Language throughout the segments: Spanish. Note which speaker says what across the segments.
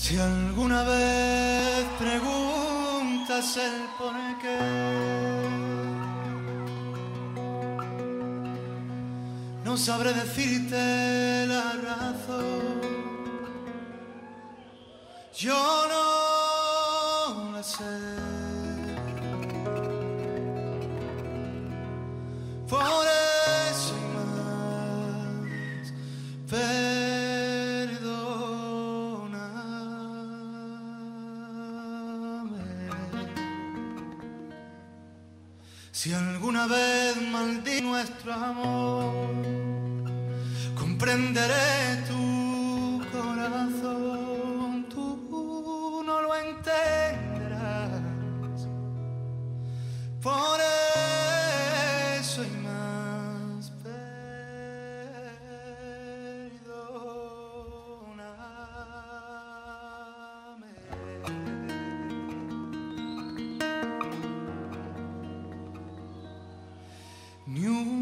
Speaker 1: Si alguna vez preguntas el por qué, no sabré decirte la razón. Yo no la sé. Por eso y más, perdóname. Si alguna vez maldí nuestro amor, comprenderé tu corazón, tú no lo entenderás. Por eso y más, perdóname. Ni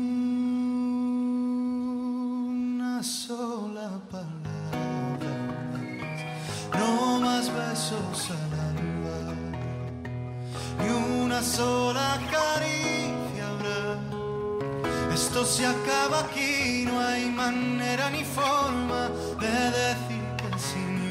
Speaker 1: una sola palabra más, no más besos al alba, ni una sola caricia habrá. Esto se acaba aquí, no hay manera ni forma de decir que sí. Ni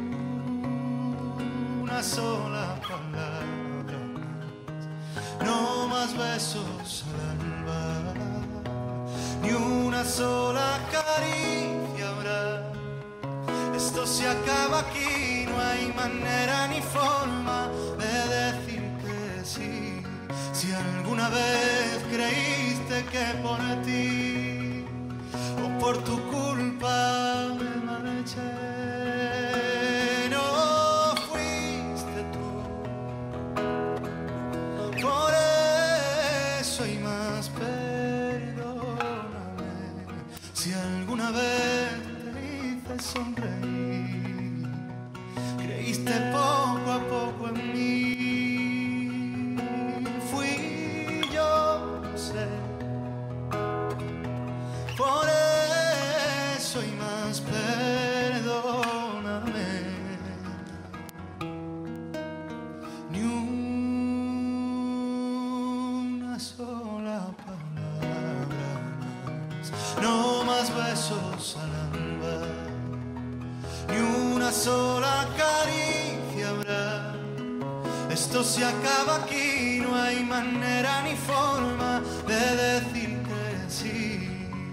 Speaker 1: una sola palabra más, no más besos al alba, ni una sola caricia habrá. Esto se acaba aquí, no hay manera ni forma de decir que sí. Si alguna vez creíste que por ti o por tu culpa me marché, no fuiste tú. Por eso y más, perdóname. Si alguna vez te hice sonreír, creíste poco a poco en mí. Fui yo, no sé. Por eso y más, perdóname. Ni una sola palabra más, no más besos al alba, ni una sola caricia habrá. Esto se acaba aquí, no hay manera ni forma de decir que sí.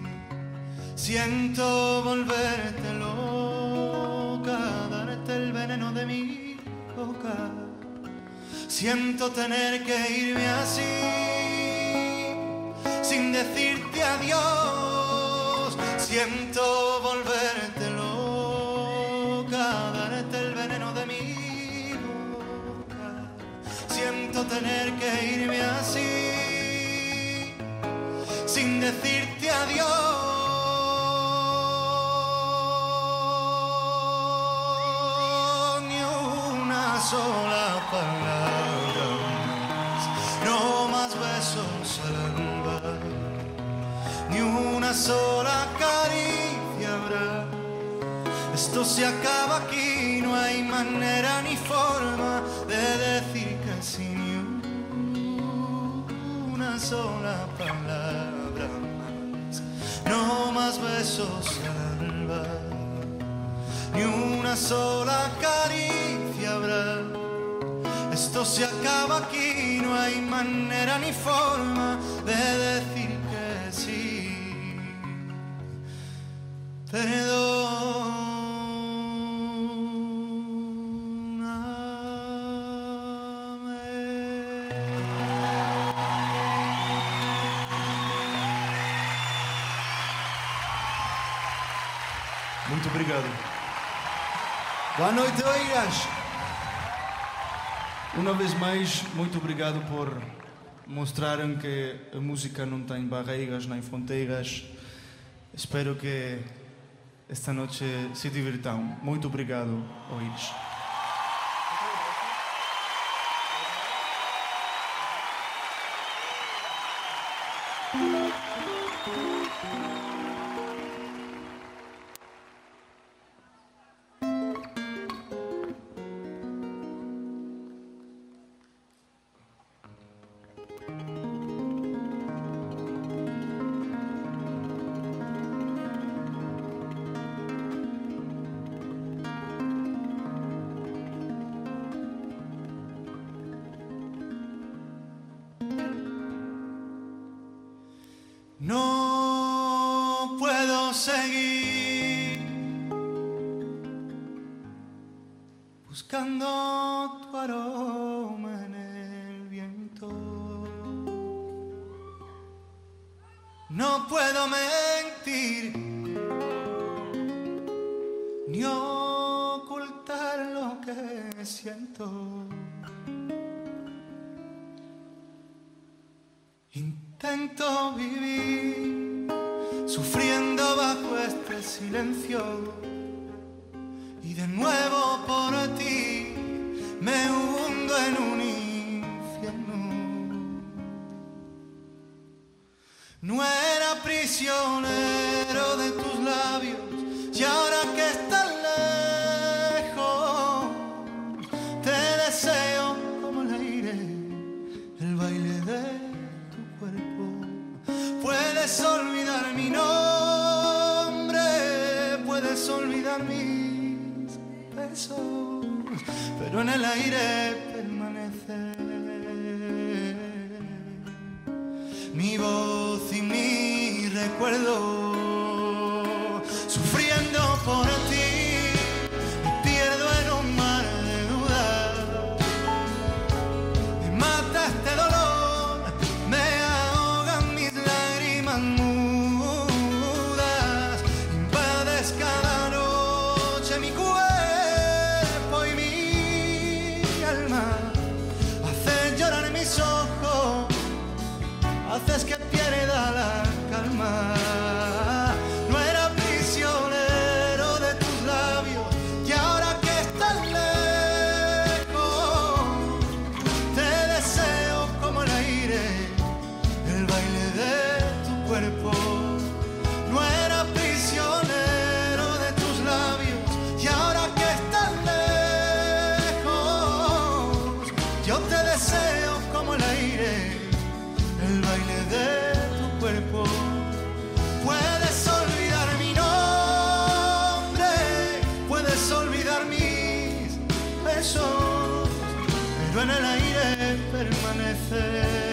Speaker 1: Siento volverte loca, darte el veneno de mi boca. Siento tener que irme así, sin decirte adiós. Siento volverte loca, darte el veneno de mi boca. Siento tener que irme así, sin decirte adiós. Ni una sola palabra más, no más besos al alba, ni una sola caricia habrá. Esto se acaba aquí, no hay manera ni forma de decir que sí. Ni una sola palabra más, no más besos al alba, ni una sola caricia habrá. Esto se acaba aquí, no hay manera ni forma de decir que sí.
Speaker 2: Muito obrigado. Boa noite, Oeiras. Uma vez mais, muito obrigado por mostrarem que a música não tem barreiras nem fronteiras. Espero que esta noite se divirtam. Muito obrigado, Oeiras.
Speaker 1: quiero seguir buscando tu aroma en el viento. No puedo mentir ni ocultar lo que siento. Intento vivir sufriendo bajo este silencio y de nuevo por ti me hundo en un infierno. No era prisionero de tus labios y ahora que estás lejos te deseo como el aire, el baile de puedes olvidar mi nombre, puedes olvidar mis besos, pero en el aire permanece mi voz y mi recuerdo. Sufriendo por ti me pierdo en un mar de dudas, me mata este dolor, me mudas, invades cada noche mi cuerpo y mi alma, haces llorar mis ojos, haces que pierda la calma. No era prisionero de tus labios y ahora que estás lejos te deseo como el aire, el baile de tu cuerpo. No era prisionero de tus labios y ahora que estás lejos yo te deseo como el aire, el baile de tu cuerpo. Puedes olvidar mi nombre, puedes olvidar mis besos, pero en el aire permanece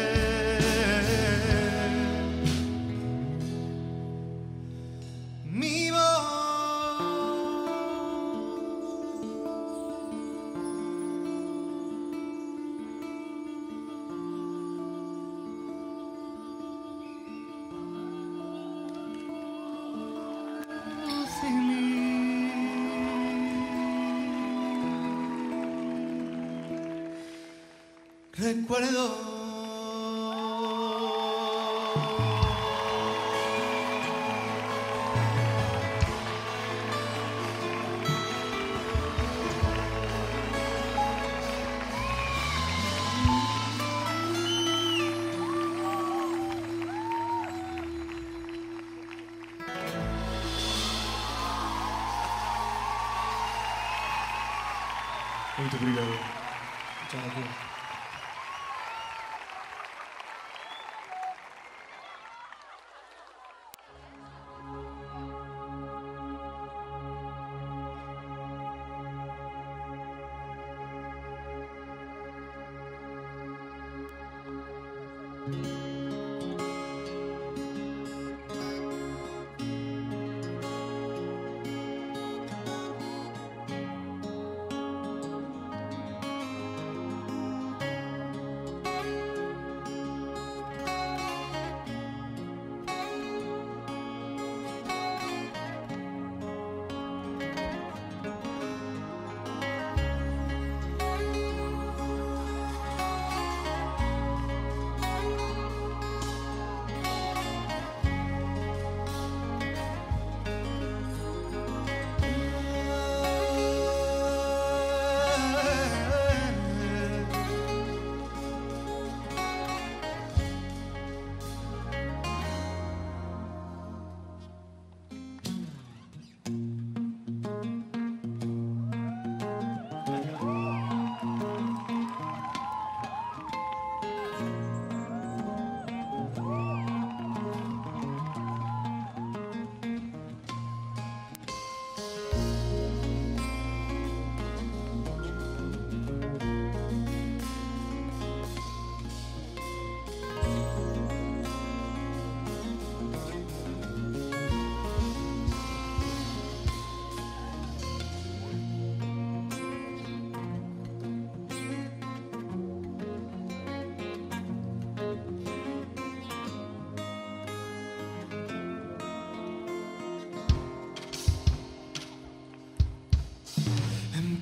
Speaker 1: recuerdo.
Speaker 2: Muito obrigado. Muchas gracias.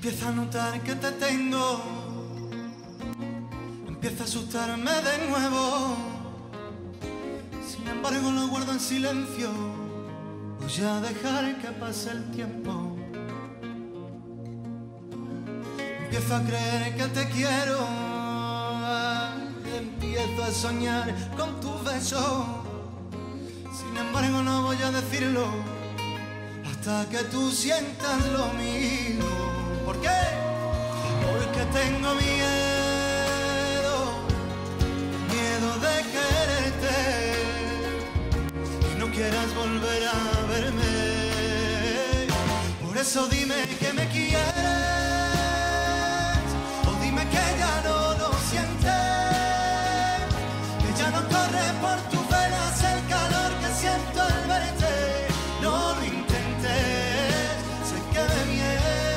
Speaker 1: Empiezo a notar que te tengo, empieza a asustarme de nuevo. Sin embargo lo guardo en silencio, voy a dejar que pase el tiempo. Empiezo a creer que te quiero, empiezo a soñar con tu beso. Sin embargo no voy a decirlo hasta que tú sientas lo mismo. ¿Por qué? Porque tengo miedo, miedo de quererte y no quieras volver a verme. Por eso dime que me quieres, o dime que ya no lo sientes, que ya no corre por tus venas el calor que siento al verte. No lo intentes, sé que me mientes.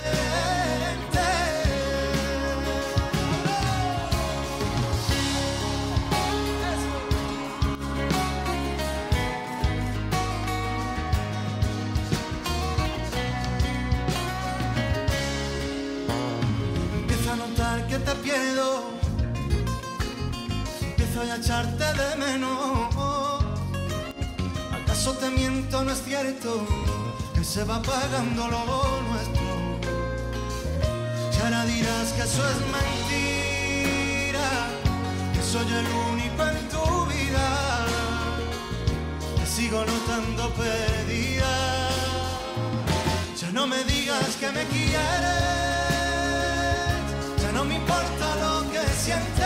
Speaker 1: Que te pierdo, empiezo a echarte de menos. ¿Acaso te miento? No es cierto que se va apagando lo nuestro. Y ahora dirás que eso es mentira, que soy el único en tu vida. Te sigo notando perdida. Ya no me digas que me quieres, no me importa lo que sientes.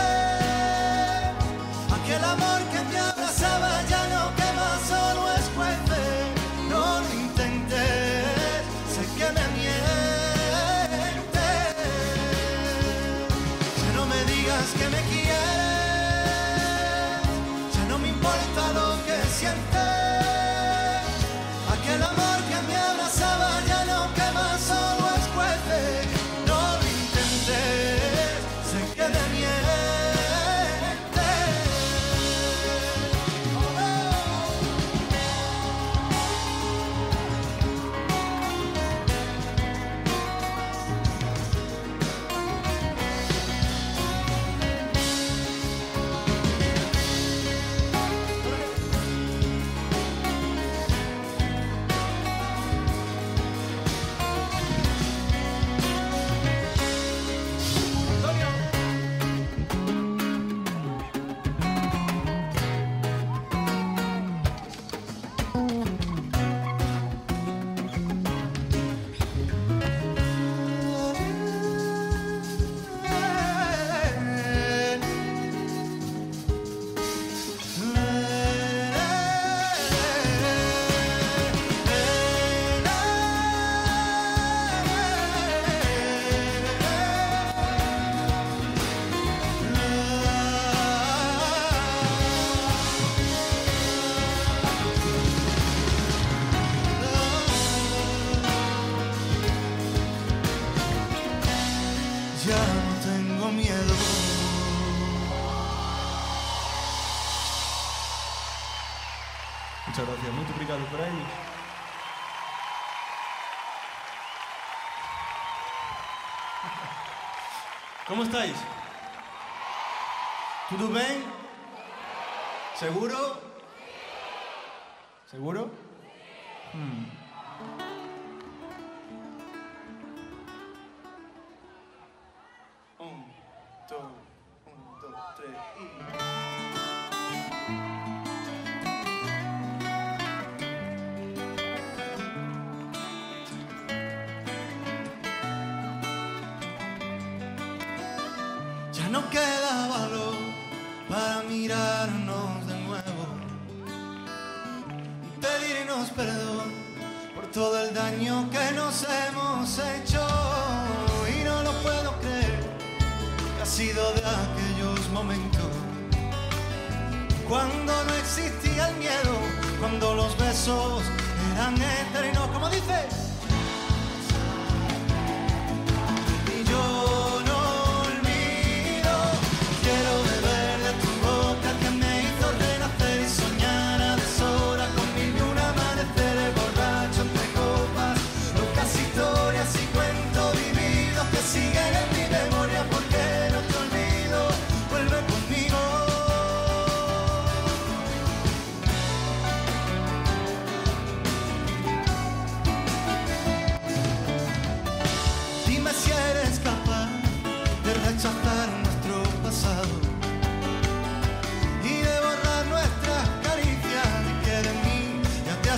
Speaker 1: Aquel amor que te abrazaba ya no quema, solo escuece. No lo intentes, sé que me mientes. Ya no me digas que me quieres, ya no me importa lo que sientes. Aquel amor que me abrazaba ya no quema, solo escuece. No lo intentes.
Speaker 2: Muchas gracias, muito obrigado por aí. ¿Cómo estáis? ¿Todo bien? ¿Seguro? ¿Seguro? Un, dos, tres y...
Speaker 1: No queda valor para mirarnos de nuevo y pedirnos perdón por todo el daño que nos hemos hecho. Y no lo puedo creer, que ha sido de aquellos momentos cuando no existía el miedo, cuando los besos eran eternos, como dice. Y yo historias y cuentos vividos que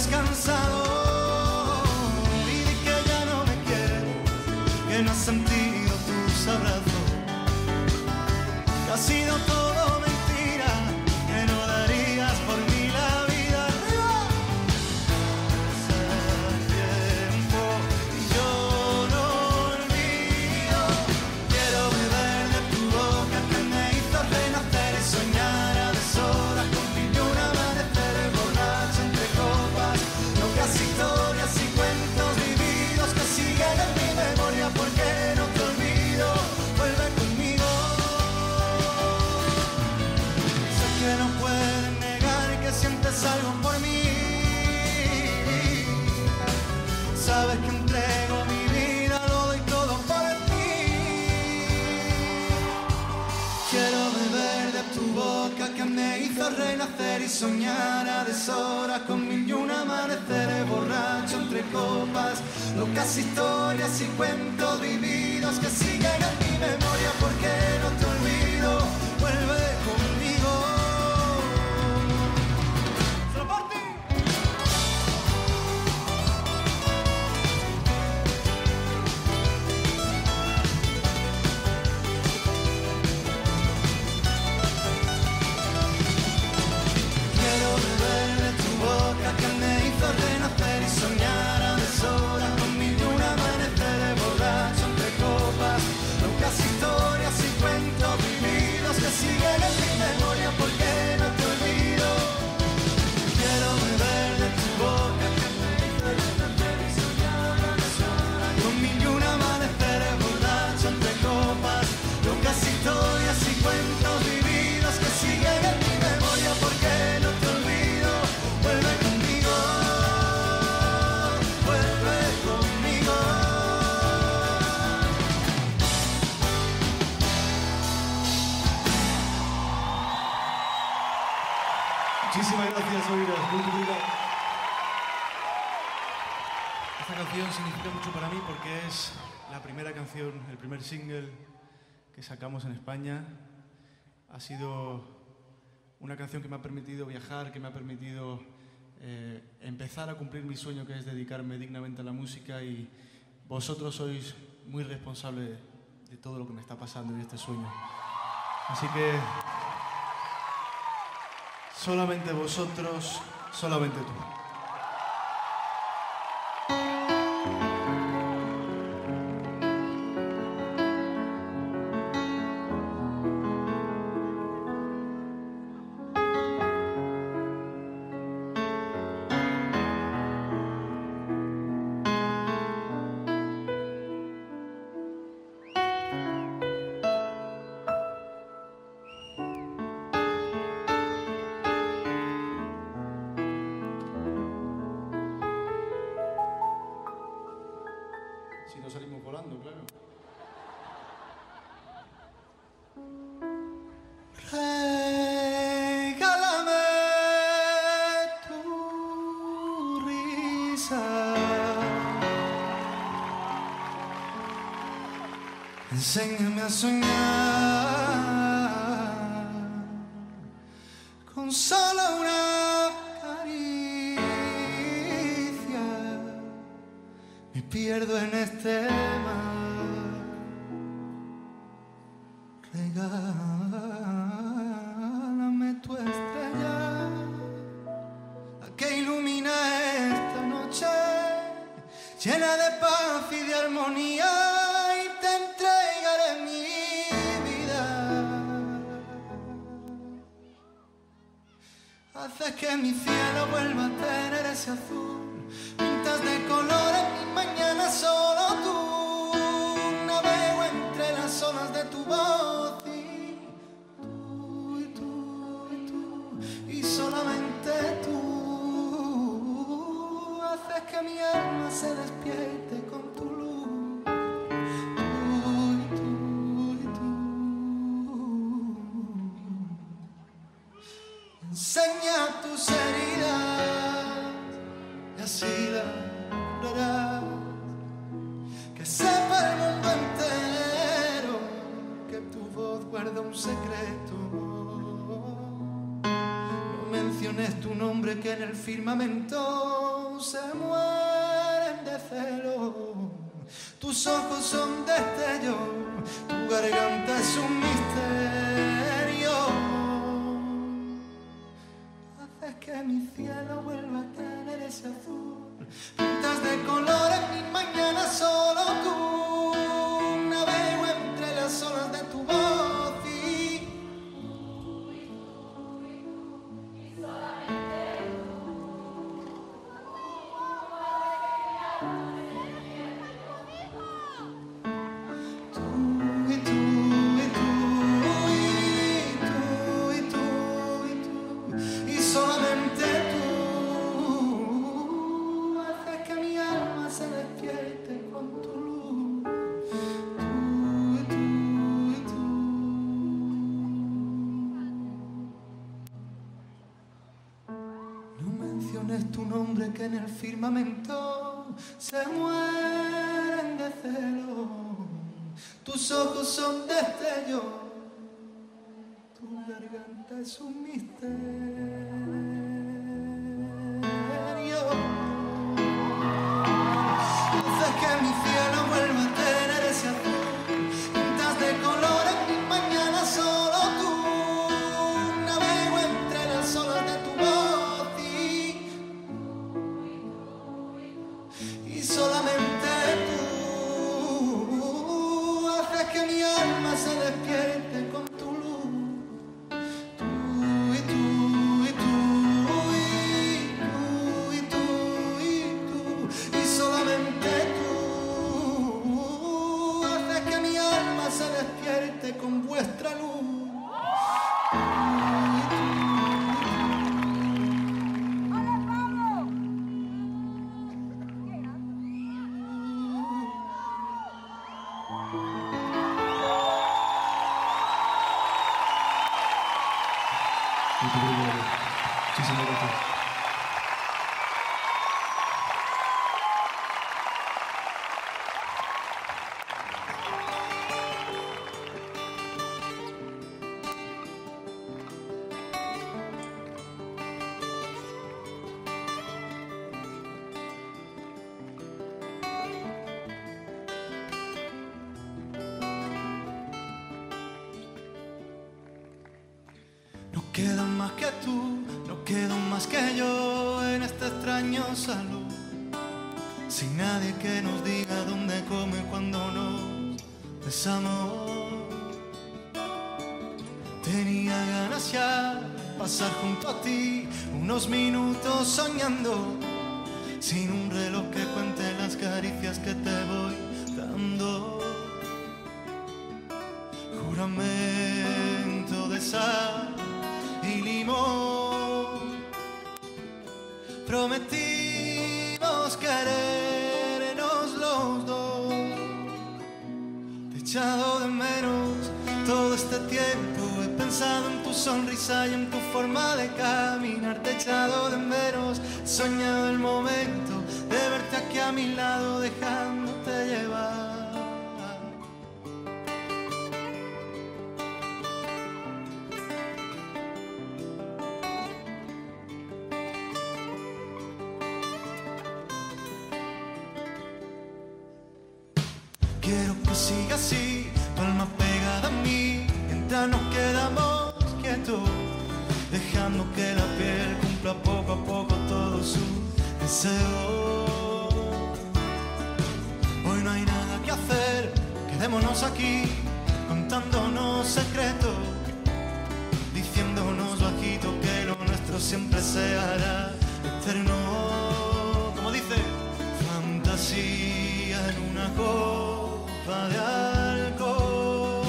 Speaker 1: cansado y di que ya no me quieres, que no has sentido tus abrazos, que ha sido todo mentira, que no darías por mí la vida. Pasa el tiempo y yo no olvido. Quiero beber de tu boca que me hizo renacer y soñar a deshoras con mil y un amaneceres borracho entre copas, locas historias y cuentos vividos que siguen en mi memoria porque no te olvido. Vuelve conmigo. Sé que no puedes negar que sientes algo por mí. Sabes que entrego mi vida, lo doy todo por ti. Quiero beber de tu boca que me hizo renacer y soñar a deshoras con mil y un amaneceres borracho entre copas, locas historias y cuentos vividos que siguen en mi memoria porque no te olvido. Vuelve conmigo. ¡Solo por ti! Quiero beber de tu boca que me hizo renacer y soñar a deshoras con mil y un amaneceres borracho entre copas, locas historias y cuentos vividos que siguen en mi memoria porque no te olvido. Quiero beber de tu boca que me hizo renacer y soñar a deshoras con mil y un amaneceres borracho entre copas, locas historias y cuentos vividos que siguen en mi memoria porque no te olvido. Vuelve conmigo, vuelve conmigo.
Speaker 2: Muchísimas gracias, Oiras. Muy obrigado. Esta canción significa mucho para mí porque es la primera canción, el primer single que sacamos en España. Ha sido una canción que me ha permitido viajar, que me ha permitido empezar a cumplir mi sueño, que es dedicarme dignamente a la música, y vosotros sois muy responsables de todo lo que me está pasando y este sueño. Así que solamente vosotros, solamente tú. Si no salimos volando, claro.
Speaker 1: Regálame tu risa, enséñame a soñar con solo una caricia. Me pierdo en este mar. Regálame tu estrella, la que ilumina esta noche, llena de paz y de armonía, y te entregaré mi vida. Haces que mi cielo vuelva a tener ese azul, pintas de colores mi mañana, solo tú. Navego entre las olas de tu voz y tú, y solamente tú haces que mi alma se despierte con tu luz. Tú. Enseña tus heridas y así la curarás. Que sepa el mundo entero que tu voz guarda un secreto. No menciones tu nombre que en el firmamento tus ojos son destellos, tu garganta es un misterio. Haces que mi cielo vuelva a tener ese azul, pintas de colores mis mañanas, solo tú. Navego entre las olas de tu voz y solamente tú haces que mi alma se despierte con tu luz. Tú. No menciones tu nombre que en el firmamento se mueren de celo. Tus ojos son destellos, tu garganta es un misterio. Haces que mi cielo vuelva a tener ese azul, pintas de colores mis mañanas, solo tú. Navego entre las olas de tu voz y solamente tú haces que mi alma se despierte con tu luz. Y solamente tú haces que mi alma se despierte con vuestra luz.
Speaker 2: Muito obrigado. Muchísimas gracias.
Speaker 1: No quedan más que tú, no quedan más que yo en este extraño salón, sin nadie que nos diga dónde come cuando nos besamos. Tenía ganas ya pasar junto a ti unos minutos soñando, sin un reloj que cuente las caricias que te voy dando. Juramento de sal y limón, prometimos querernos los dos. Te he echado de menos todo este tiempo, he pensado en tu sonrisa y en tu forma de caminar. Te he echado de menos, he soñado el momento de verte aquí a mi lado, dejándote llevar. Quiero que siga así, tu alma pegada a mí, mientras nos quedamos quietos, dejando que la piel cumpla poco a poco todo su deseo. Hoy no hay nada que hacer, quedémonos aquí, contándonos secretos, diciéndonos bajito que lo nuestro siempre se hará eterno. Como dice, fantasía en una copa de alcohol,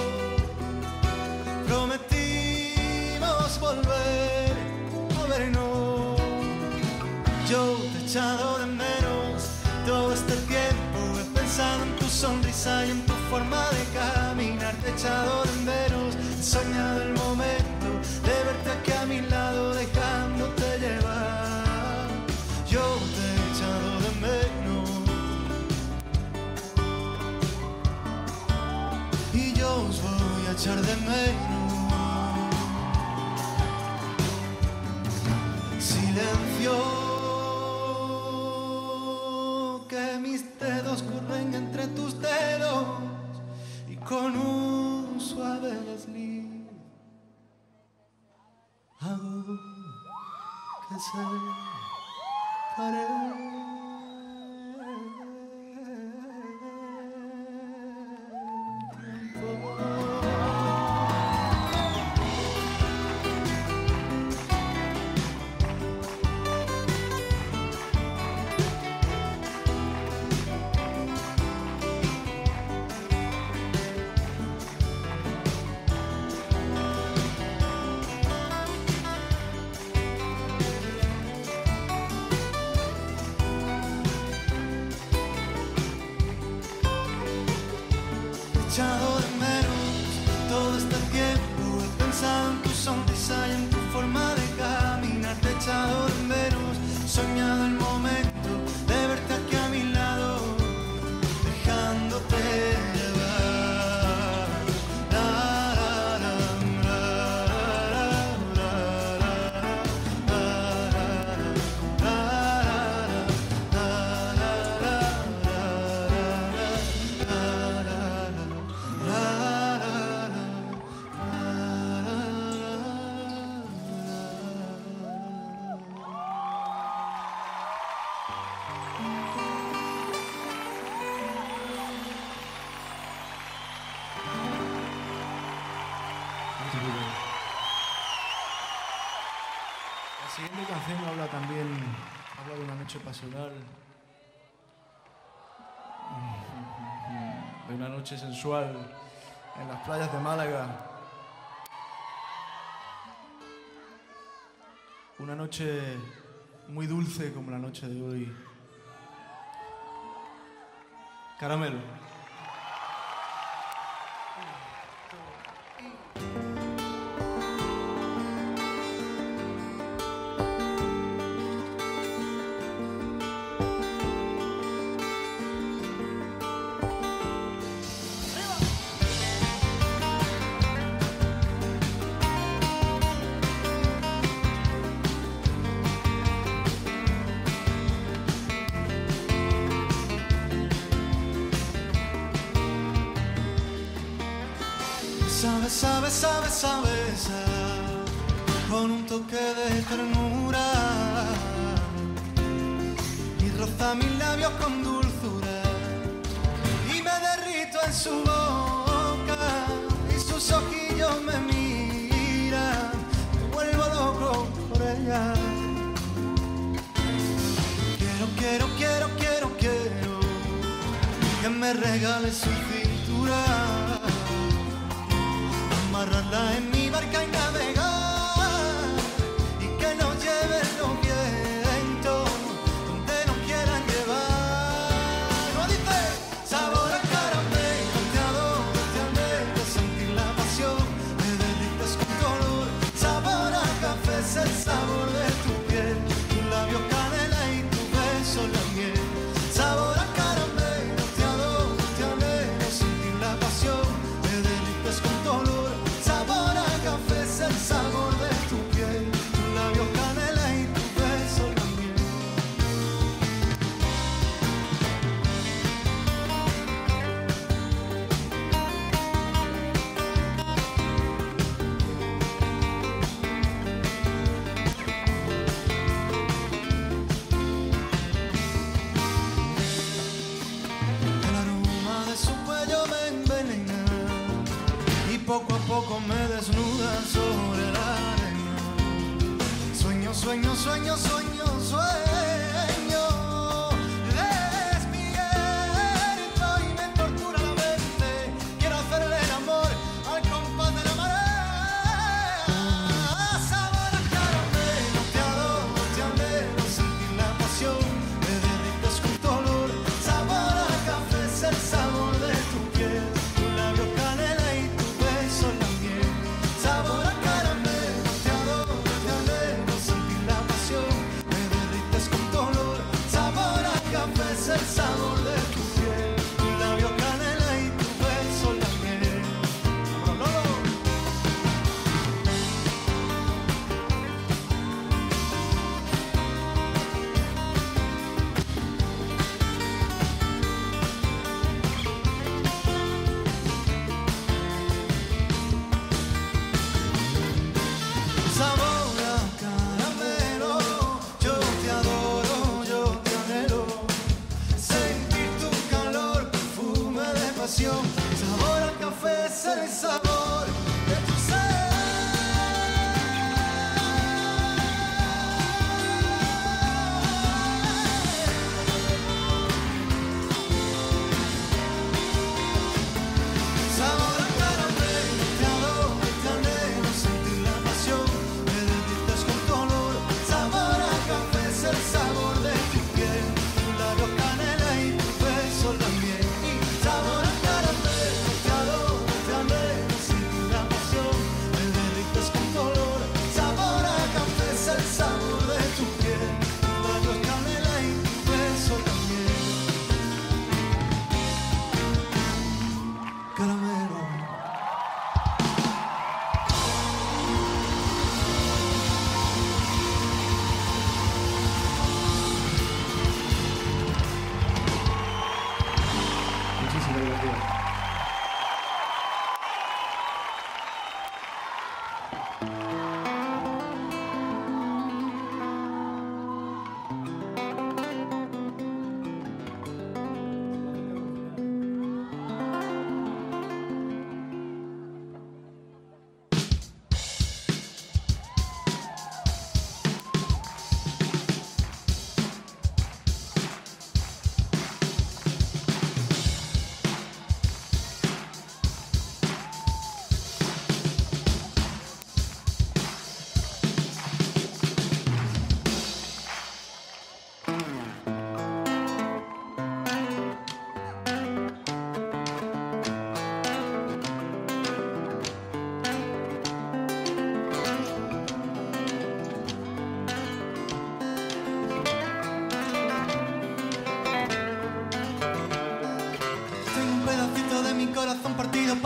Speaker 1: prometimos volver a vernos. Yo te he echado de menos todo este tiempo, he pensado en tu sonrisa y en tu forma de caminar. Te he echado de menos, he soñado el momento de verte aquí a mi lado, dejándote llevar. Yo te he echado de menos y yo os voy a echar de menos. Silencio que mis dedos corren entre tus dedos y con un suave desliz hago que se pare. Echado de menos todo este tiempo, he pensado en tu sonrisa y en tu forma de caminar. Te he echado de menos, soñado el momento de verte aquí a mi lado, dejándote llevar.
Speaker 2: La siguiente canción habla de una noche pasional, de una noche sensual en las playas de Málaga. Una noche muy dulce como la noche de hoy. Caramelo. Sabes, con un toque de ternura y roza mis labios con dulzura y me derrito en su boca y sus ojillos me miran, me vuelvo loco por ella. Quiero que me regale su cintura, amarrarla en mi barca y navegar y que nos lleven los vientos donde nos quieran llevar. No dice sabor a caramelo, te adoro, te anhelo, sentir la pasión, me derrites con dolor. Sabor a café es el sabor de tu piel, tus labios canela y tu beso la miel. Sabor a caramelo, te adoro, te anhelo, sentir la pasión, me derrites con dolor. Sabor a café es el sabor de tu piel, tus labios canela y tu beso la miel. El aroma de su cuello me envenena y poco a poco me desnuda sobre la arena. Sueño, despierto y me tortura la mente. Quiero hacerle el amor al compás de la marea. Sabor a caramelo, te adoro, te anhelo, sentir la pasión, me derrites con dolor. Sabor a café es el sabor de tu piel, tus labios canela y tu beso la miel. Sabor a caramelo, te adoro, te anhelo, sentir la pasión, me derrites con dolor.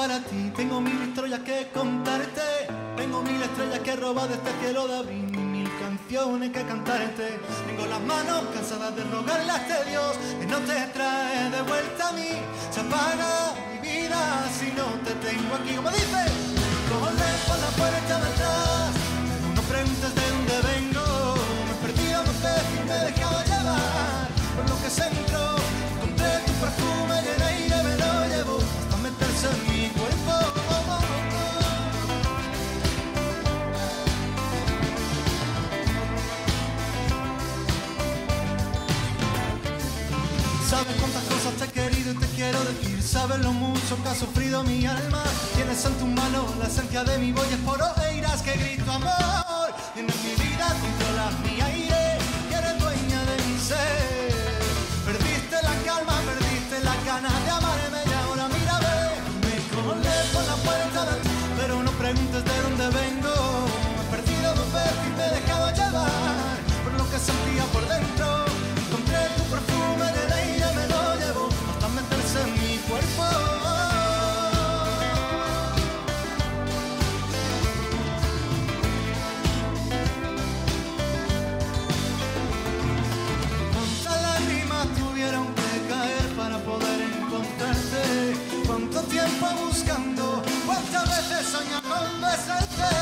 Speaker 1: para ti. Tengo 1000 historias que contarte, tengo 1000 estrellas que robar de este cielo de abril, 1000 canciones que cantarte. Tengo las manos cansadas de rogarle a este Dios que no te trae de vuelta a mí. Se apaga mi vida si no te tengo aquí. Como dice, corre por la puerta de atrás, pero no preguntes de dónde vengo. Me he perdido 2 veces y me he dejado llevar por lo que se entró. Encontré tu perfume y el aire me lo llevo hasta meterse en mi cuerpo. Sabes cuántas cosas te he querido y te quiero decir. Sabes lo mucho que ha sufrido mi alma. Tienes en tus manos la esencia de mi voz y es por oíras que grito amor. Tienes mi vida, controlas mi aire y eres dueña de mi ser. Perdiste la calma, perdiste las ganas de amarme y ahora mira, ve. Me colé por la puerta de ti, pero no preguntes de dónde vengo. Me he perdido 2 veces y me he dejado llevar por lo que sentía por dentro. Encontré tu perfume en el aire, me lo llevo hasta meterse en mi cuerpo. Cuántas lágrimas tuvieron que caer para poder encontrarte. Cuánto tiempo buscando, cuántas veces soñé con besarte.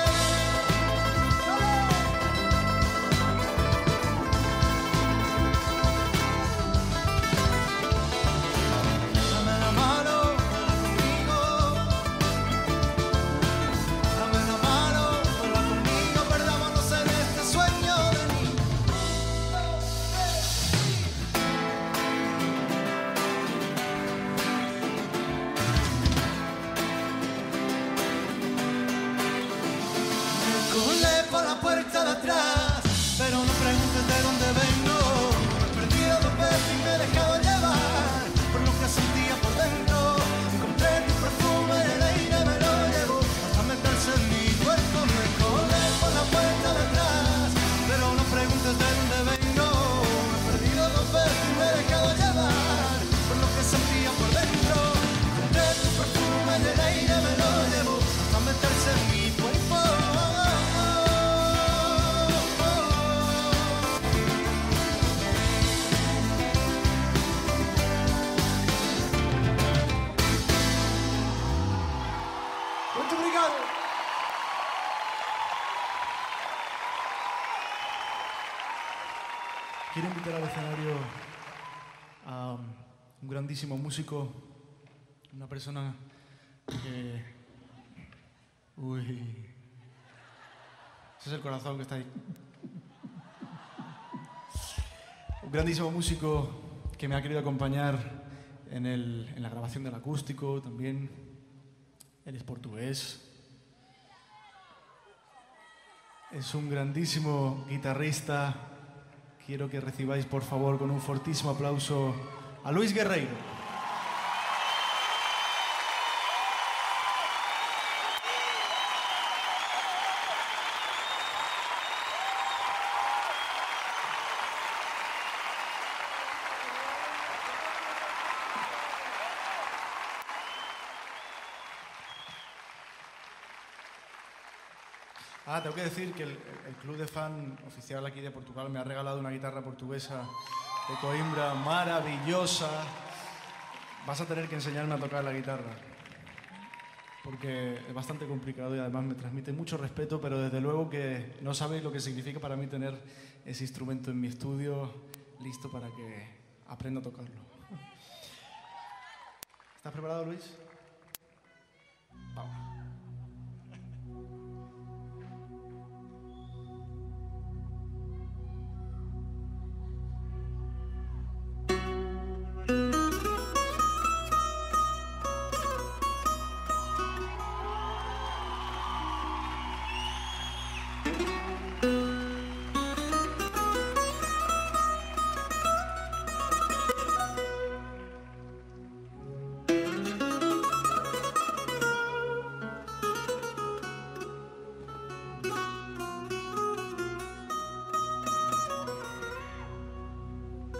Speaker 1: Por la puerta de atrás, pero no preguntes de dónde vengo. Me he perdido 2 veces y me he dejado llevar por lo que sentía por dentro. Encontré tu perfume en el aire, me lo llevo hasta meterse en mi cuerpo. Me colé por la puerta de atrás, pero no preguntes de dónde vengo. Me he perdido 2 veces y me he dejado llevar por lo que sentía por dentro. Encontré tu perfume en el aire, me lo llevo hasta meterse en mi cuerpo.
Speaker 2: Quiero invitar al escenario a un grandísimo músico, una persona que... Uy... Ese es el corazón que está ahí. Un grandísimo músico que me ha querido acompañar en la grabación del acústico también. Él es portugués. Es un grandísimo guitarrista. Quiero que recibáis, por favor, con un fortísimo aplauso a Luis Guerreiro. Tengo que decir que el club de fan oficial aquí de Portugal me ha regalado una guitarra portuguesa de Coimbra maravillosa. Vas a tener que enseñarme a tocar la guitarra, porque es bastante complicado y además me transmite mucho respeto, pero desde luego que no sabéis lo que significa para mí tener ese instrumento en mi estudio listo para que aprenda a tocarlo. ¿Estás preparado, Luis? Vamos.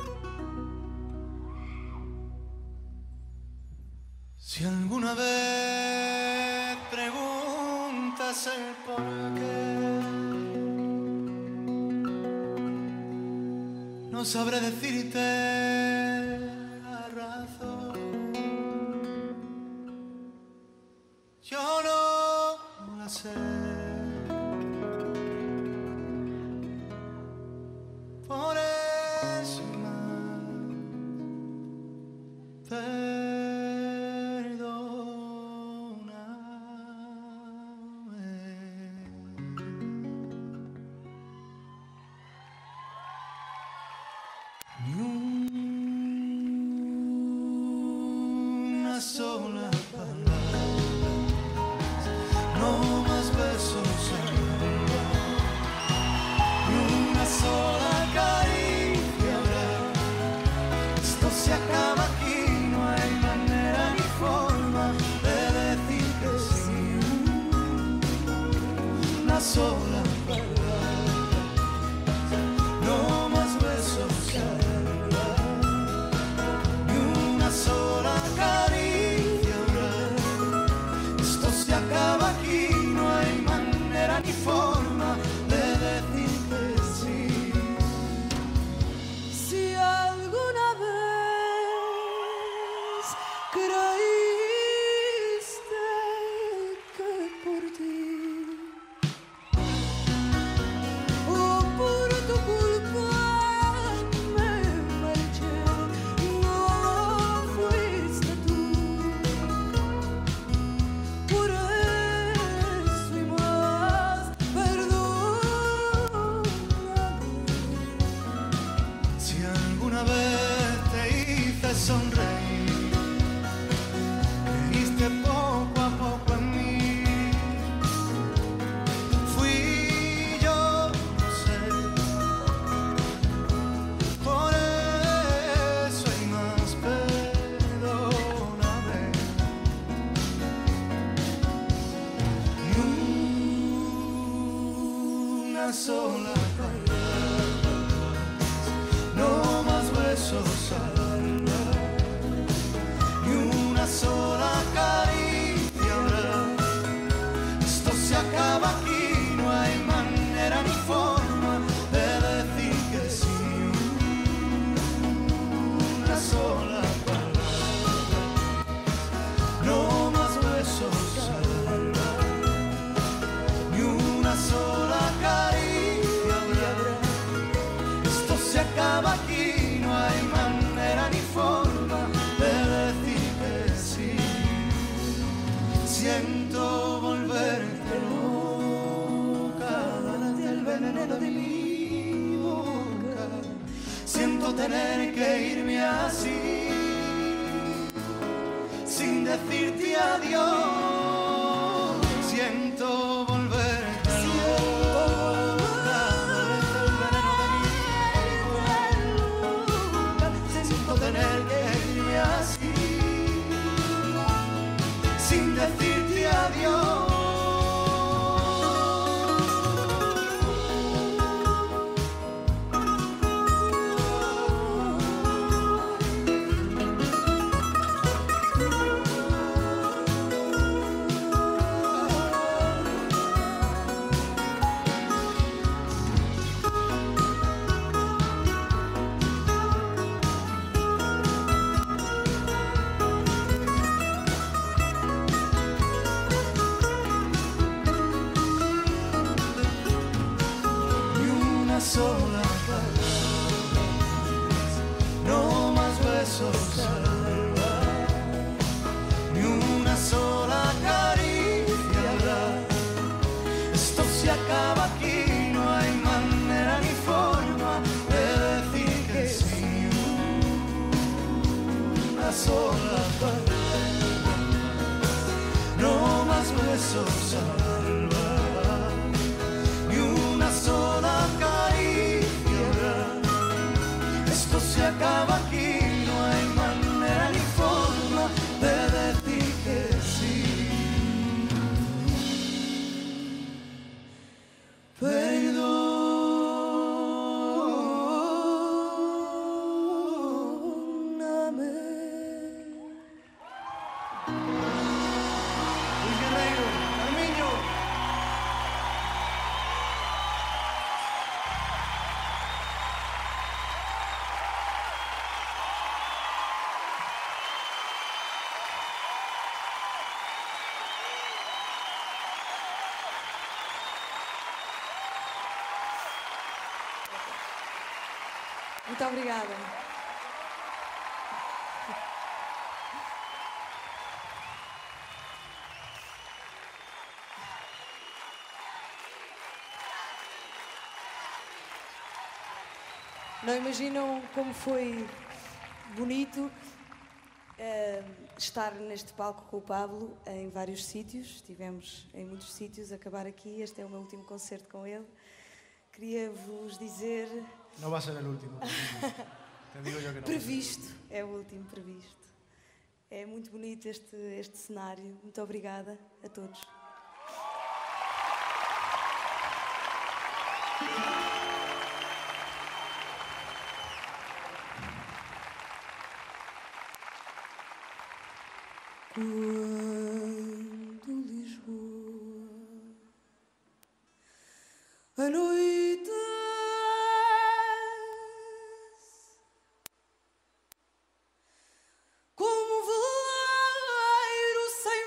Speaker 1: Si alguna vez sabrás el porqué. No sabré decirte la razón. Yo no la sé. Por eso más una sola palabra, no más besos en ni una sola caricia habrá. Esto se acaba aquí, no hay manera ni forma de decir que sí. Una sola palabra, no más besos ni una sola caricia habrá. Esto se acaba aquí, no hay manera ni forma de decir que sí.
Speaker 3: Si alguna vez creíste que por ti o por tu culpa me marché, no fuiste tú. Por eso y más, perdóname.
Speaker 1: Si alguna vez te hice sonreír, creíste poco a poco en mí. Fui yo, no sé. Por eso y más, perdóname. Ni una sola palabra, no más besos al alma, ni una sola caricia habrá. Esto se acaba aquí, no hay manera ni forma de decir que sí. Una sola palabra, no más besos al alma, ni una sola caricia habrá. Esto se acaba aquí, no hay manera ni forma de decir que sí. Siento volverte loca, darte el veneno de mi boca. Siento tener que irme así, sin decirte adiós. Siento volverte loca, darte el veneno de mi boca. Siento tener que irme así, sin decirte adiós. Ni una sola palabra, no más besos al alba, ni una sola caricia habrá. Esto se acaba aquí, no hay manera ni forma de decir que sí. Una sola palabra, no más besos al alba, ni una sola caricia habrá. Esto se acaba aquí, no hay manera ni forma de decir que sí.
Speaker 3: Perdóname.
Speaker 1: Luis Guerreiro, Carmiño.
Speaker 3: Muito obrigada. Não imaginam como foi bonito estar neste palco com o Pablo em vários sítios. Estivemos em muitos sítios, acabar aqui. Este é o meu último concerto com ele. Queria-vos dizer...
Speaker 2: Não vai ser o último. Te digo eu que não.
Speaker 3: Previsto, é o último previsto. É muito bonito este cenário. Muito obrigada a todos. Quando Lisboa anoitece como um veleiro sem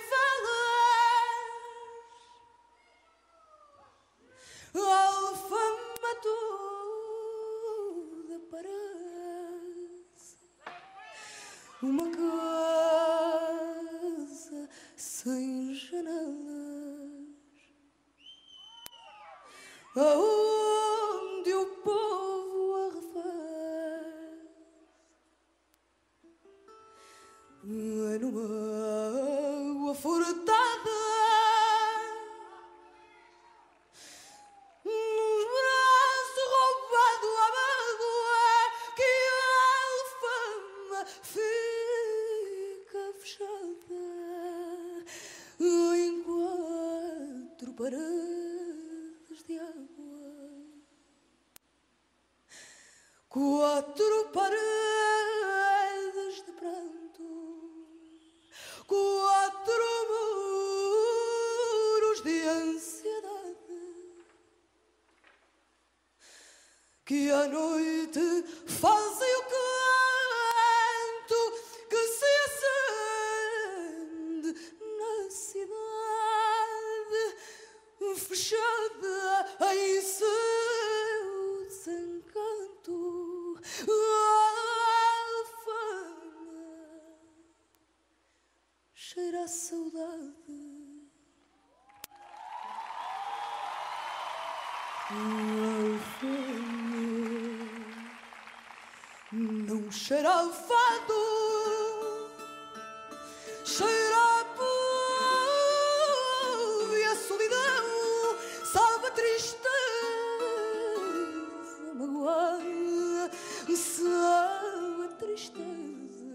Speaker 3: velas, a alfama toda parece uma casa sem janelas, aonde o povo arrefece numa água furtada, nos braços roubado a mágoa, que a alfama fica fechada em quatro paredes de água, quatro paredes de pranto, quatro muros de ansiedade, que à noite fazem o canto que se acende na cidade, fechada em seu desencanto, alfama cheira a saudade. Não cheira a fado, cheira a povo e a solidão, sabe a tristeza magoada, sabe a tristeza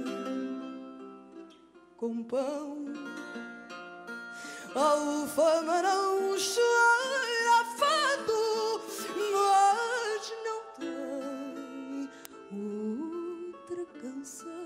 Speaker 3: com pão. A alfama não cheira a fado, mas não tem outra canção.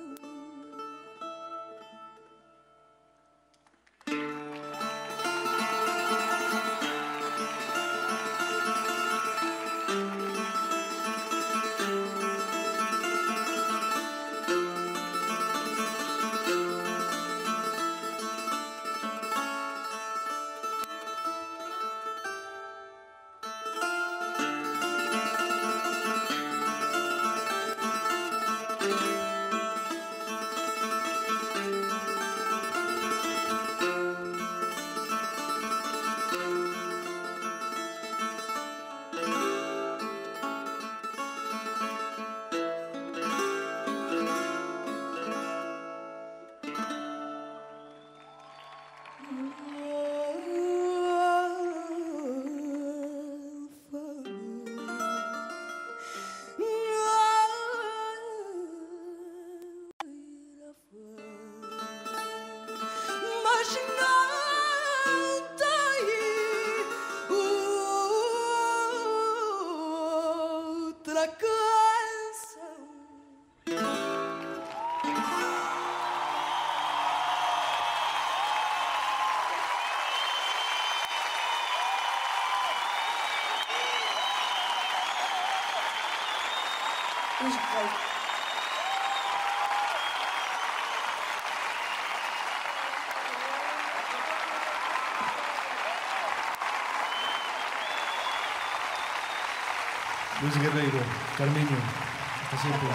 Speaker 2: Luís Guerreiro, Carminho. Hasta siempre.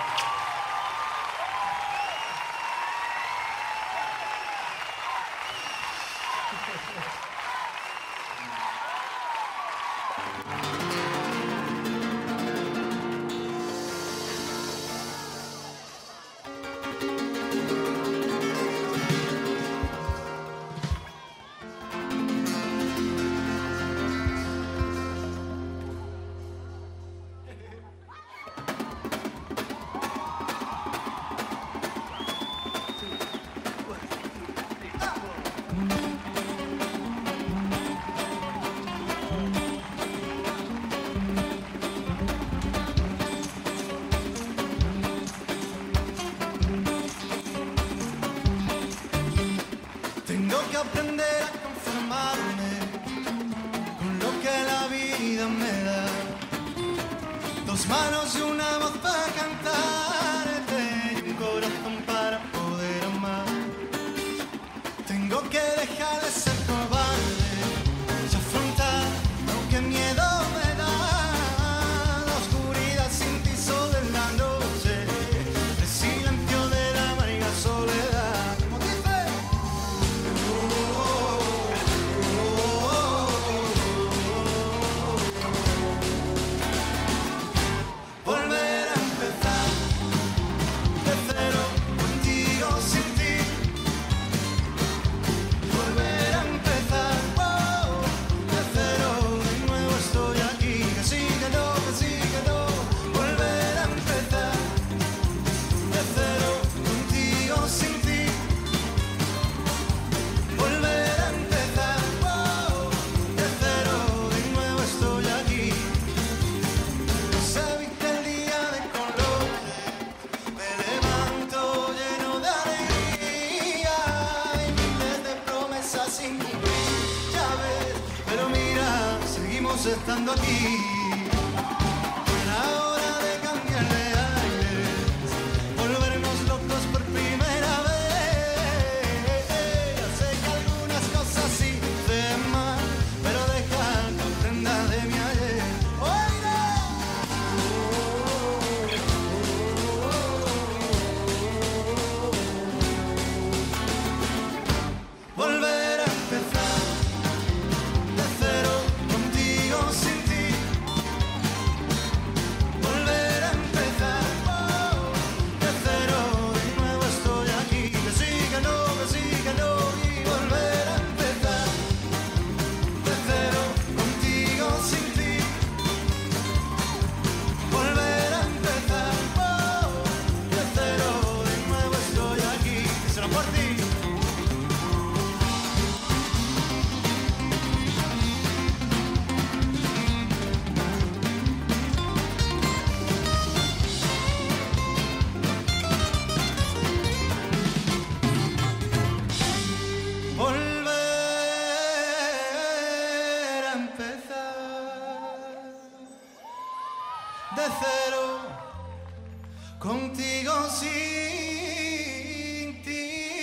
Speaker 1: Tengo que aprender a conformarme con lo que la vida me da. Dos manos y una voz para cantarte y un corazón para poder amar. Tengo que dejar de ser cobarde y afrontar lo que miedo me da. La oscuridad sin ti, sol en la noche, el silencio de la amarga soledad. Como dice, volver a empezar de cero contigo sin ti. Volver a empezar, wow, de cero de nuevo estoy aquí. Que sí, que no, que sí, que no. Volver a empezar de cero contigo sin ti. Volver a empezar, wow, de cero de nuevo estoy aquí. Se viste el día de colores, me levanto lleno de alegría y miles de promesas sin cumplir, ya ves, pero mira, seguimos estando aquí. Era hora de cambiar de aires, volvernos locos por primera vez. Ya sé que algunas cosas sí se mal, pero deja que aprenda de mi ayer. ¡Oiré! Volver a empezar de cero contigo sin ti. Volver a empezar, oh, de cero de nuevo estoy aquí. Que sí, que no, que sí, que no. Y volver a empezar de cero contigo sin ti. Volver a empezar, oh, de cero de nuevo estoy aquí. Que será por ti. Volver a empezar de cero contigo sin ti.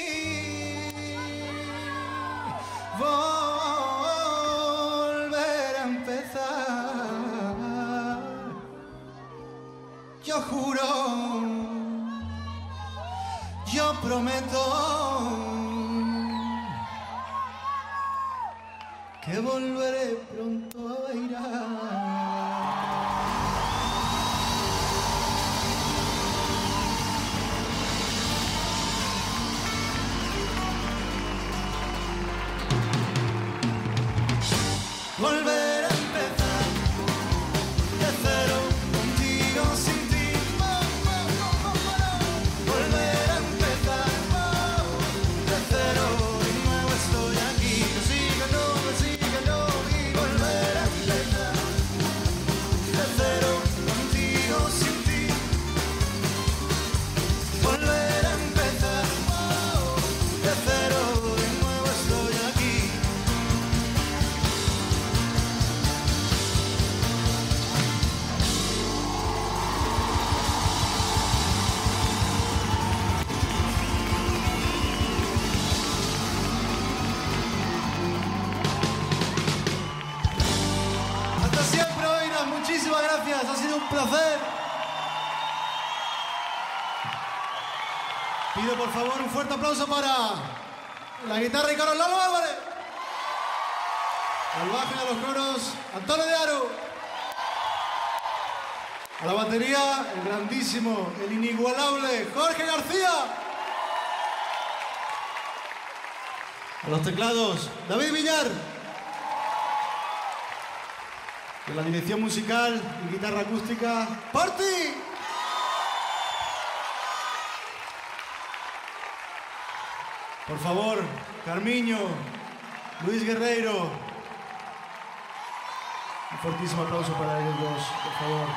Speaker 1: Volver a empezar. Yo juro, yo prometo que volveré pronto a bailar. Volver a empezar de cero contigo sin ti. Volver a empezar de cero de nuevo estoy aquí. Que sí, que no, que sí, que no. Y volver a empezar de cero contigo sin ti. Volver a empezar de cero de nuevo estoy aquí. Hasta siempre, Oinas. Muchísimas gracias. Ha sido un placer.
Speaker 4: Pido por favor un fuerte aplauso para la guitarra y coros Lalo Álvarez. Al bajo y a los coros Antonio de Aro. A la batería el grandísimo, el inigualable Jorge García. A los teclados David Villar. Y a la dirección musical y guitarra acústica Party. Por favor, Carmiño, Luis Guerreiro. Un fortísimo aplauso para ellos dos, por favor.